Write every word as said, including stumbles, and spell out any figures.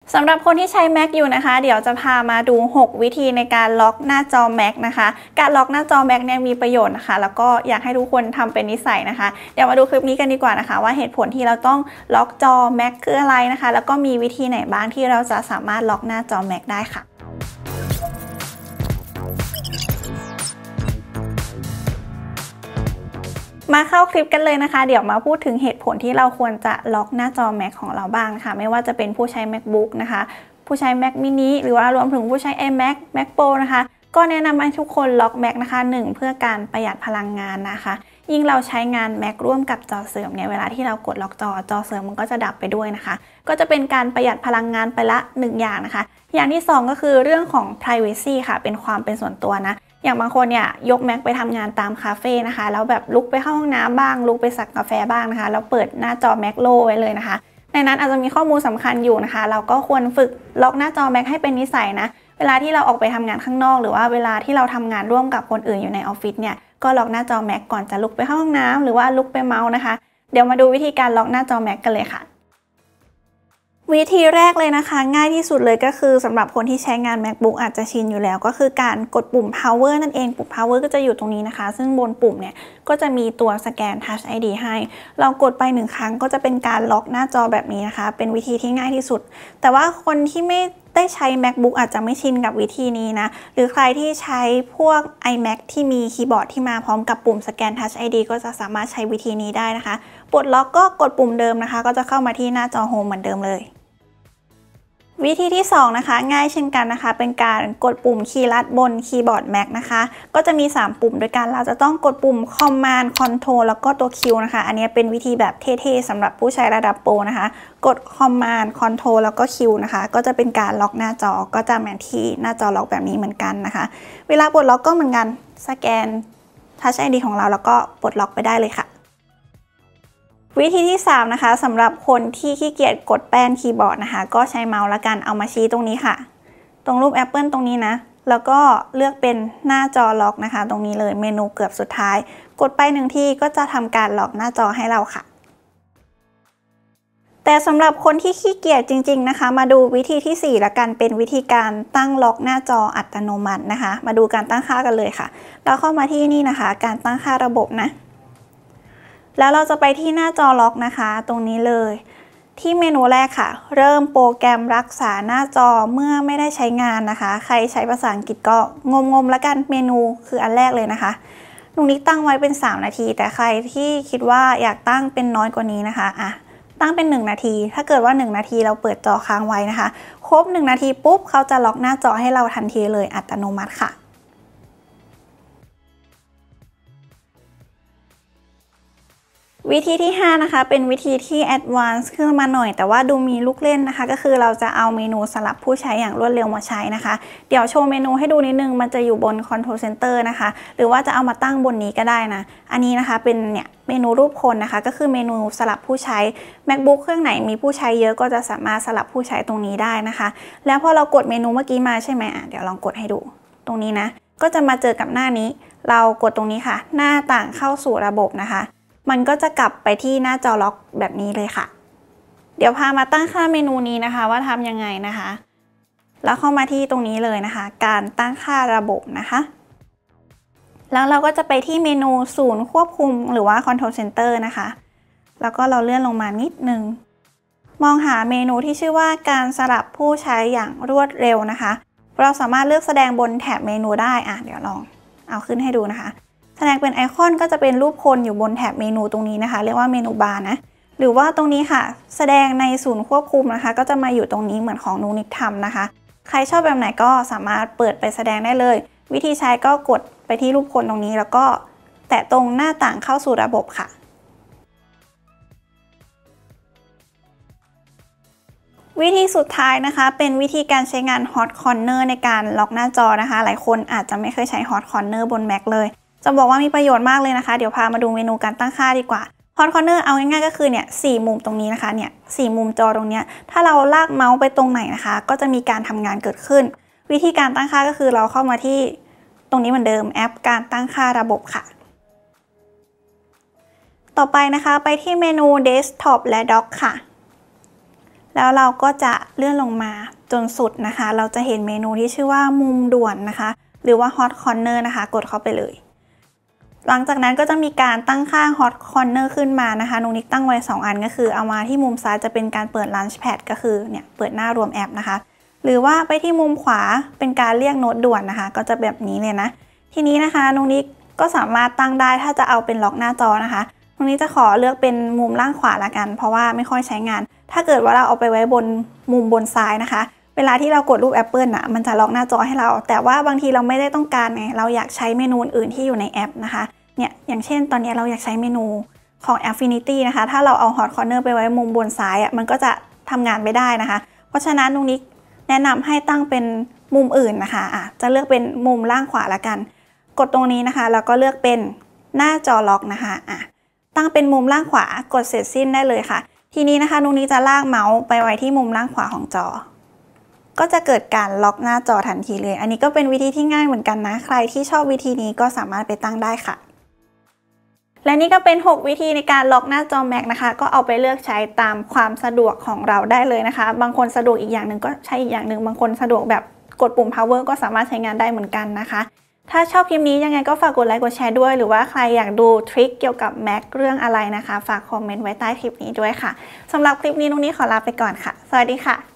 สำหรับคนที่ใช้ Mac อยู่นะคะเดี๋ยวจะพามาดูหกวิธีในการล็อกหน้าจอ Mac นะคะการล็อกหน้าจอ Mac เนี่ยมีประโยชน์นะคะแล้วก็อยากให้ทุกคนทำเป็นนิสัยนะคะเดี๋ยวมาดูคลิปนี้กันดีกว่านะคะว่าเหตุผลที่เราต้องล็อกจอ Mac คืออะไรนะคะแล้วก็มีวิธีไหนบ้างที่เราจะสามารถล็อกหน้าจอ Mac ได้ค่ะมาเข้าคลิปกันเลยนะคะเดี๋ยวมาพูดถึงเหตุผลที่เราควรจะล็อกหน้าจอ Mac ของเราบ้างนะคะไม่ว่าจะเป็นผู้ใช้ MacBook นะคะผู้ใช้ Mac mini หรือว่ารวมถึงผู้ใช้ iMac Mac Pro นะคะก็แนะนำให้ทุกคนล็อก Mac นะคะหนึ่งเพื่อการประหยัดพลังงานนะคะยิ่งเราใช้งาน Mac ร่วมกับจอเสริมเนี่ยเวลาที่เรากดล็อกจอจอเสริมมันก็จะดับไปด้วยนะคะก็จะเป็นการประหยัดพลังงานไปละหนึ่งอย่างนะคะอย่างที่สองก็คือเรื่องของ privacy ค่ะเป็นความเป็นส่วนตัวนะอย่างบางคนเนี่ยยก Mac ไปทำงานตามคาเฟ่นะคะแล้วแบบลุกไปเข้าห้องน้ำบ้างลุกไปสักกาแฟบ้างนะคะแล้วเปิดหน้าจอ Mac โล่ไว้เลยนะคะในนั้นอาจจะมีข้อมูลสำคัญอยู่นะคะเราก็ควรฝึกล็อกหน้าจอ Mac ให้เป็นนิสัยนะเวลาที่เราออกไปทำงานข้างนอกหรือว่าเวลาที่เราทำงานร่วมกับคนอื่นอยู่ในออฟฟิศเนี่ยก็ล็อกหน้าจอ Mac ก่อนจะลุกไปเข้าห้องน้ำหรือว่าลุกไปเมาส์นะคะเดี๋ยวมาดูวิธีการล็อกหน้าจอ Mac กันเลยค่ะวิธีแรกเลยนะคะง่ายที่สุดเลยก็คือสำหรับคนที่ใช้งาน MacBook อาจจะชินอยู่แล้วก็คือการกดปุ่ม power นั่นเองปุ่ม power ก็จะอยู่ตรงนี้นะคะซึ่งบนปุ่มเนี่ยก็จะมีตัวสแกน Touch ไอ ดี ให้เรากดไปหนึ่งครั้งก็จะเป็นการล็อกหน้าจอแบบนี้นะคะเป็นวิธีที่ง่ายที่สุดแต่ว่าคนที่ไม่ได้ใช้ MacBook อาจจะไม่ชินกับวิธีนี้นะหรือใครที่ใช้พวก iMac ที่มีคีย์บอร์ดที่มาพร้อมกับปุ่มสแกน Touch ไอ ดี ก็จะสามารถใช้วิธีนี้ได้นะคะปลดล็อกก็กดปุ่มเดิมนะคะก็จะเข้ามาที่หน้าจอ Home เหมือนเดิมเลยวิธีที่สองนะคะง่ายเช่นกันนะคะเป็นการกดปุ่มคีย์ลัดบนคีย์บอร์ด Mac นะคะก็จะมีสามปุ่มด้วยกันเราจะต้องกดปุ่ม Command Control แล้วก็ตัว Q นะคะอันนี้เป็นวิธีแบบเท่ๆสำหรับผู้ใช้ระดับโปรนะคะกด Command Control แล้วก็ Q นะคะก็จะเป็นการล็อกหน้าจอก็จะเหมือนที่หน้าจอล็อกแบบนี้เหมือนกันนะคะเวลาปลดล็อกก็เหมือนกันสแกน Touch ไอ ดี ของเราแล้วก็ปลดล็อกไปได้เลยค่ะวิธีที่สามนะคะสำหรับคนที่ขี้เกียจกดแป้นคีย์บอร์ดนะคะก็ใช้เมาส์ละกันเอามาชี้ตรงนี้ค่ะตรงรูปแอปเปิลตรงนี้นะแล้วก็เลือกเป็นหน้าจอล็อกนะคะตรงนี้เลยเมนูเกือบสุดท้ายกดไปหนึ่งทีก็จะทำการล็อกหน้าจอให้เราค่ะแต่สำหรับคนที่ขี้เกียจจริงๆนะคะมาดูวิธีที่สี่ละกันเป็นวิธีการตั้งล็อกหน้าจออัตโนมัตินะคะมาดูการตั้งค่ากันเลยค่ะเราเข้ามาที่นี่นะคะการตั้งค่าระบบนะแล้วเราจะไปที่หน้าจอล็อกนะคะตรงนี้เลยที่เมนูแรกค่ะเริ่มโปรแกรมรักษาหน้าจอเมื่อไม่ได้ใช้งานนะคะใครใช้ภาษาอังกฤษก็งมๆแล้วกันเมนูคืออันแรกเลยนะคะตรงนี้ตั้งไว้เป็นสามนาทีแต่ใครที่คิดว่าอยากตั้งเป็นน้อยกว่านี้นะคะอ่ะตั้งเป็นหนึ่งนาทีถ้าเกิดว่าหนึ่งนาทีเราเปิดจอค้างไว้นะคะครบหนึ่งนาทีปุ๊บเขาจะล็อกหน้าจอให้เราทันทีเลยอัตโนมัติค่ะวิธีที่ห้านะคะเป็นวิธีที่แอดวานซ์ขึ้นมาหน่อยแต่ว่าดูมีลูกเล่นนะคะก็คือเราจะเอาเมนูสลับผู้ใช้อย่างรวดเร็วมาใช้นะคะเดี๋ยวโชว์เมนูให้ดูนิดนึงมันจะอยู่บน Control Center นะคะหรือว่าจะเอามาตั้งบนนี้ก็ได้นะอันนี้นะคะเป็นเนี่ยเมนูรูปคนนะคะก็คือเมนูสลับผู้ใช้ MacBook เครื่องไหนมีผู้ใช้เยอะก็จะสามารถสลับผู้ใช้ตรงนี้ได้นะคะแล้วพอเรากดเมนูเมื่อกี้มาใช่ไหมอ่ะเดี๋ยวลองกดให้ดูตรงนี้นะก็จะมาเจอกับหน้านี้เรากดตรงนี้ค่ะหน้าต่างเข้าสู่ระบบนะคะมันก็จะกลับไปที่หน้าจอล็อกแบบนี้เลยค่ะเดี๋ยวพามาตั้งค่าเมนูนี้นะคะว่าทำยังไงนะคะแล้วเข้ามาที่ตรงนี้เลยนะคะการตั้งค่าระบบนะคะแล้วเราก็จะไปที่เมนูศูนย์ควบคุมหรือว่า Control Center นะคะแล้วก็เราเลื่อนลงมานิดนึงมองหาเมนูที่ชื่อว่าการสลับผู้ใช้อย่างรวดเร็วนะคะเราสามารถเลือกแสดงบนแถบเมนูได้อ่ะเดี๋ยวลองเอาขึ้นให้ดูนะคะแสดงเป็นไอคอนก็จะเป็นรูปคนอยู่บนแถบเมนูตรงนี้นะคะเรียกว่าเมนูบาร์นะหรือว่าตรงนี้ค่ะแสดงในศูนย์ควบคุมนะคะก็จะมาอยู่ตรงนี้เหมือนของนุนิกทำนะคะใครชอบแบบไหนก็สามารถเปิดไปแสดงได้เลยวิธีใช้ก็กดไปที่รูปคนตรงนี้แล้วก็แตะตรงหน้าต่างเข้าสู่ระบบค่ะวิธีสุดท้ายนะคะเป็นวิธีการใช้งาน Hot Corner ในการล็อกหน้าจอนะคะหลายคนอาจจะไม่เคยใช้ Hot Corner บน Mac เลยจะบอกว่ามีประโยชน์มากเลยนะคะเดี๋ยวพามาดูเมนูการตั้งค่าดีกว่า Hot Corner เอาง่ายๆก็คือเนี่ยสี่มุมตรงนี้นะคะเนี่ยสี่มุมจอตรงเนี้ยถ้าเราลากเมาส์ไปตรงไหนนะคะก็จะมีการทำงานเกิดขึ้นวิธีการตั้งค่าก็คือเราเข้ามาที่ตรงนี้เหมือนเดิมแอปการตั้งค่าระบบค่ะต่อไปนะคะไปที่เมนู Desktop และ Dock ค่ะแล้วเราก็จะเลื่อนลงมาจนสุดนะคะเราจะเห็นเมนูที่ชื่อว่ามุมด่วนนะคะหรือว่า Hot Corner นะคะกดเข้าไปเลยหลังจากนั้นก็จะมีการตั้งค่า Hot Corner ขึ้นมานะคะนุกนิกตั้งไว้สองอันก็คือเอามาที่มุมซ้ายจะเป็นการเปิด Launchpad ก็คือเนี่ยเปิดหน้ารวมแอปนะคะหรือว่าไปที่มุมขวาเป็นการเรียกโน้ตด่วนนะคะก็จะแบบนี้เลยนะทีนี้นะคะนุกนิกก็สามารถตั้งได้ถ้าจะเอาเป็นล็อกหน้าจอนะคะนุกนิกจะขอเลือกเป็นมุมล่างขวาละกันเพราะว่าไม่ค่อยใช้งานถ้าเกิดว่าเราเอาไปไว้บนมุมบนซ้ายนะคะเวลาที่เรากดรูป Apple น่ะมันจะล็อกหน้าจอให้เราแต่ว่าบางทีเราไม่ได้ต้องการไงเราอยากใช้เมนูอื่นที่อยู่ในแอปนะคะเนี่ยอย่างเช่นตอนนี้เราอยากใช้เมนูของ Affinity นะคะถ้าเราเอา Hot Corner ไปไว้มุมบนซ้ายอ่ะมันก็จะทำงานไม่ได้นะคะเพราะฉะนั้นนุกนิกแนะนำให้ตั้งเป็นมุมอื่นนะคะอ่ะจะเลือกเป็นมุมล่างขวาละกันกดตรงนี้นะคะแล้วก็เลือกเป็นหน้าจอล็อกนะคะอ่ะตั้งเป็นมุมล่างขวากดเสร็จสิ้นได้เลยค่ะทีนี้นะคะนุกนิกจะลากเมาส์ไปไว้ที่มุมล่างขวาของจอก็จะเกิดการล็อกหน้าจอทันทีเลยอันนี้ก็เป็นวิธีที่ง่ายเหมือนกันนะใครที่ชอบวิธีนี้ก็สามารถไปตั้งได้ค่ะและนี่ก็เป็นหกวิธีในการล็อกหน้าจอ Mac นะคะก็เอาไปเลือกใช้ตามความสะดวกของเราได้เลยนะคะบางคนสะดวกอีกอย่างหนึ่งก็ใช้อีกอย่างหนึ่งบางคนสะดวกแบบกดปุ่ม power ก็สามารถใช้งานได้เหมือนกันนะคะถ้าชอบคลิปนี้ยังไงก็ฝากกดไลค์กดแชร์ด้วยหรือว่าใครอยากดูทริคเกี่ยวกับ Mac เรื่องอะไรนะคะฝากคอมเมนต์ไว้ใต้คลิปนี้ด้วยค่ะสำหรับคลิปนี้นุกนิกขอลาไปก่อนค่ะสวัสดีค่ะ